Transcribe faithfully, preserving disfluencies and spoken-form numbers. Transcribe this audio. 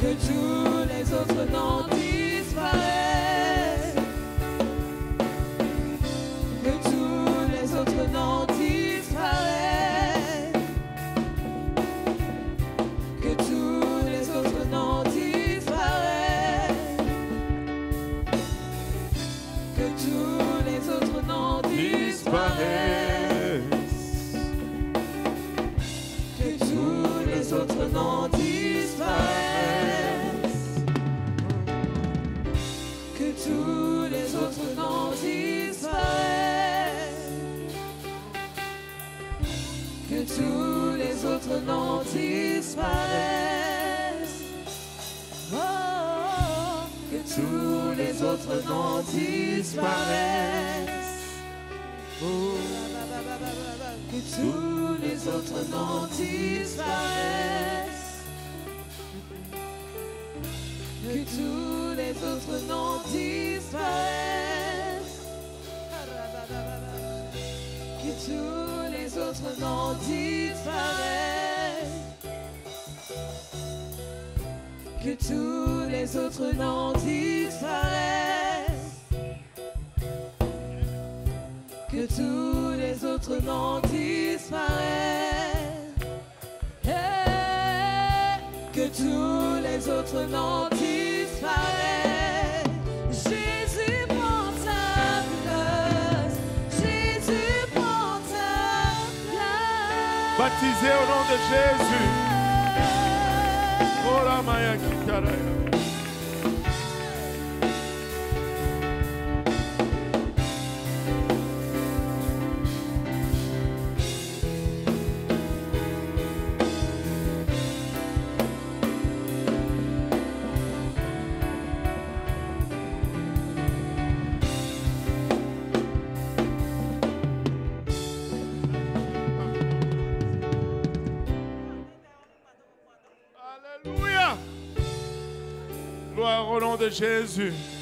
que tous les autres noms disparaissent, que tous les autres noms disparaissent, que tous les autres noms disparaissent, que tous les autres noms disparaissent, que tous les autres noms disparaissent, que tous les autres noms disparaissent, que tous les autres noms disparaissent, oh, que tous les autres noms disparaissent, oh, que tous les autres noms disparaissent, que tous les autres noms disparaissent, que tous les autres noms disparaissent, que tous les autres noms disparaissent, que tous les autres noms disparaissent, hey, que tous les autres noms disparaissent. Jésus prend ta place, Jésus prend ta place. Baptisé au nom de Jésus. Oh la maya kitaraya. Alléluia. Gloire au nom de Jésus.